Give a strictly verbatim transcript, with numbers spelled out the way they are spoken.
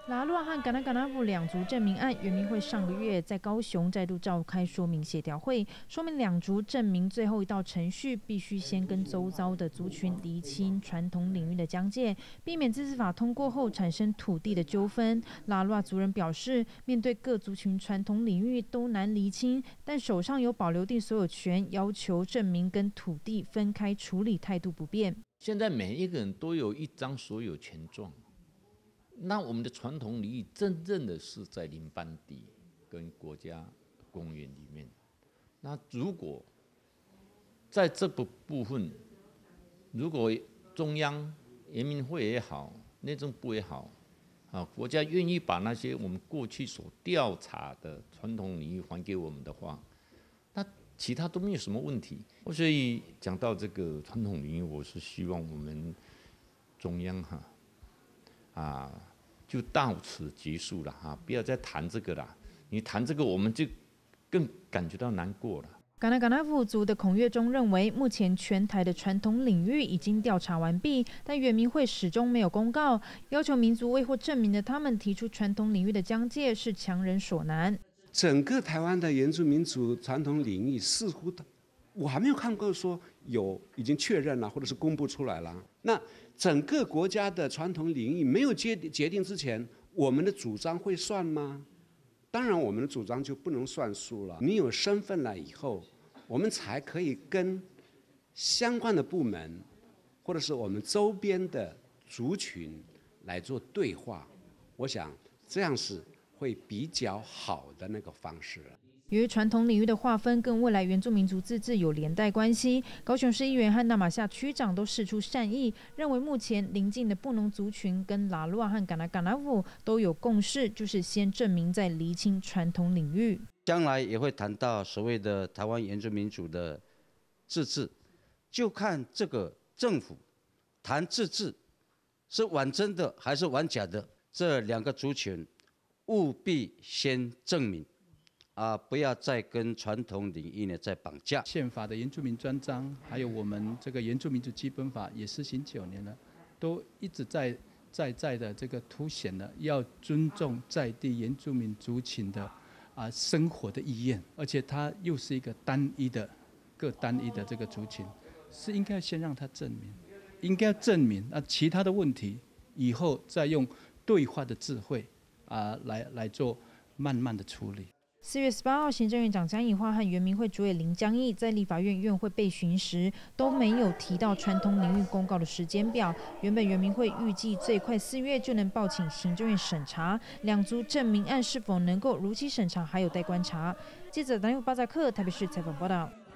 拉洛和嘎纳嘎纳夫两族证明案，原民会上个月在高雄再度召开说明协调会，说明两族证明最后一道程序必须先跟周遭的族群厘清传统领域的疆界，避免自治法通过后产生土地的纠纷。拉洛族人表示，面对各族群传统领域都难厘清，但手上有保留地所有权，要求证明跟土地分开处理态度不变。 现在每一个人都有一张所有权状。那我们的传统领域真正的是在林班地跟国家公园里面。那如果在这部部分，如果中央人民会也好，内政部也好，啊，国家愿意把那些我们过去所调查的传统领域还给我们的话，那其他都没有什么问题。所以讲到这个传统领域，我是希望我们中央哈。啊，就到此结束了哈，不要再谈这个了。你谈这个，我们就更感觉到难过了。 嘎纳嘎纳夫族的孔岳中认为，目前全台的传统领域已经调查完毕，但原民会始终没有公告，要求民族未获证明的他们提出传统领域的疆界是强人所难。 整个台湾的原住民族传统领域似乎我还没有看过说有已经确认了，或者是公布出来了。那整个国家的传统领域没有决决定之前，我们的主张会算吗？当然，我们的主张就不能算数了。你有身份了以后，我们才可以跟相关的部门，或者是我们周边的族群来做对话。我想这样是会比较好的那个方式。 由于传统领域的划分跟未来原住民族自治有连带关系，高雄市议员和那玛夏区长都释出善意，认为目前邻近的布农族群跟拉洛和嘎纳嘎纳夫都有共识，就是先证明再厘清传统领域。 将来也会谈到所谓的台湾原住民族的自治，就看这个政府谈自治是玩真的还是玩假的，这两个族群务必先证明。啊，不要再跟传统领域呢再绑架。 宪法的原住民专章，还有我们这个原住民族基本法也施行九年了，都一直在在在的这个凸显了要尊重在地原住民族群的啊生活的意愿，而且它又是一个单一的各单一的这个族群，是应该先让他证明，应该证明那其他的问题以后再用对话的智慧啊来来做慢慢的处理。 四月十八号，行政院长江宜桦和原民会主委林江毅在立法院院会备询时，都没有提到传统领域公告的时间表。原本原民会预计最快四月就能报请行政院审查，两族证明案是否能够如期审查，还有待观察。记者南佑巴扎克台北市采访报道。